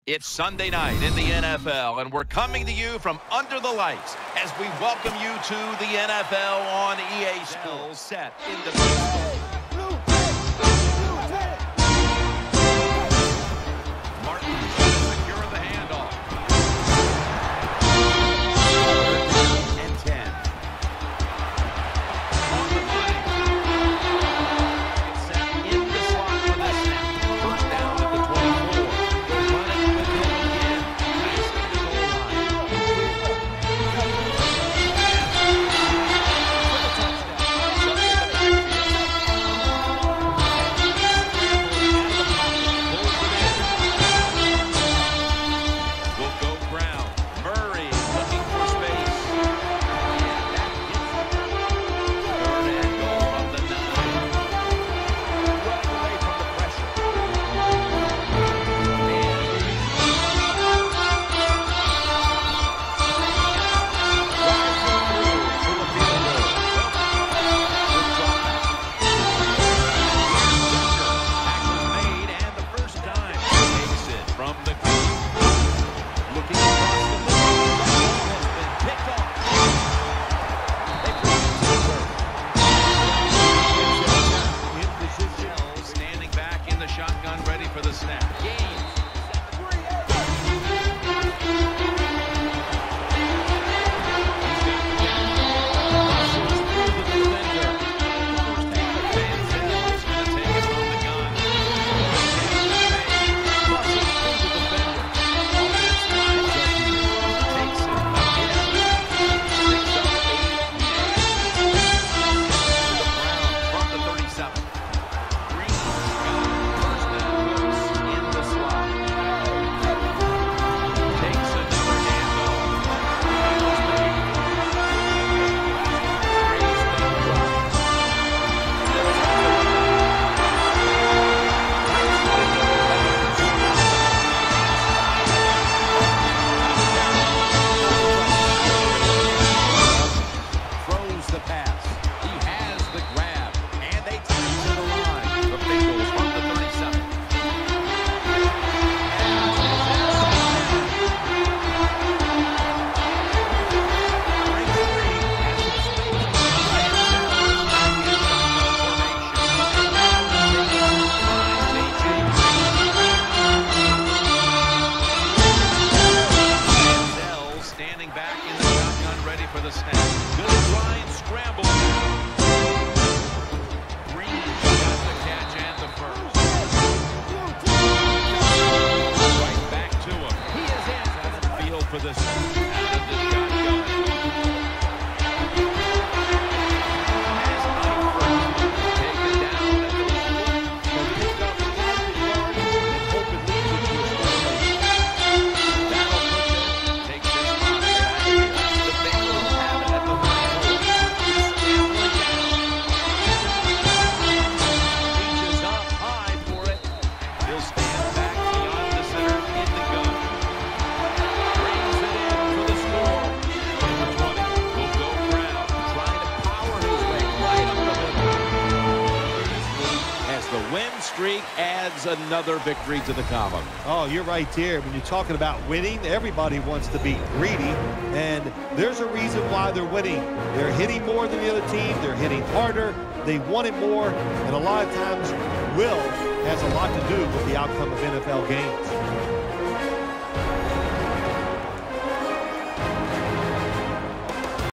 It's Sunday night in the NFL, and we're coming to you from under the lights as we welcome you to the NFL on EA Sports. Set in the Martin trying to secure the handoff. And 10. On the money. It's set in the slot for the snap. First down at the 24. They're running with him again. Nice to the goal line. For the touchdown. He's up in the backfield. Will go ground. Murray looking for space. And that gets it. Third and goal from the 9. Running away from the pressure. From the looking across the middle, that ball has been picked off. They bring it to the in position, standing back in the shotgun, ready for the snap. Games. The pass. He has the grab, and they take it to the line. The Bengals from the 37. Standing back in the shotgun, ready for the snap. Good line scramble now. Green got the catch and the first. Right back to him. He is in the field for this one. Out of the shotgun. As Eifert taken down at the 1. He'll pick up the yard and hope it leads it to a score. That'll put them. Takes this spot back here. The Bengals have it at the 1. Reaches up high for it. He'll stand back beyond the center in the gun. Brings it in for the score. Number 20 will go ground, trying to power his way right up the middle. As the win streak adds another victory to the column. Oh, you're right there. When you're talking about winning, everybody wants to be greedy, and there's a reason why they're winning. They're hitting more than the other team. They're hitting harder. They want it more, and a lot of times will has a lot to do with the outcome of NFL games.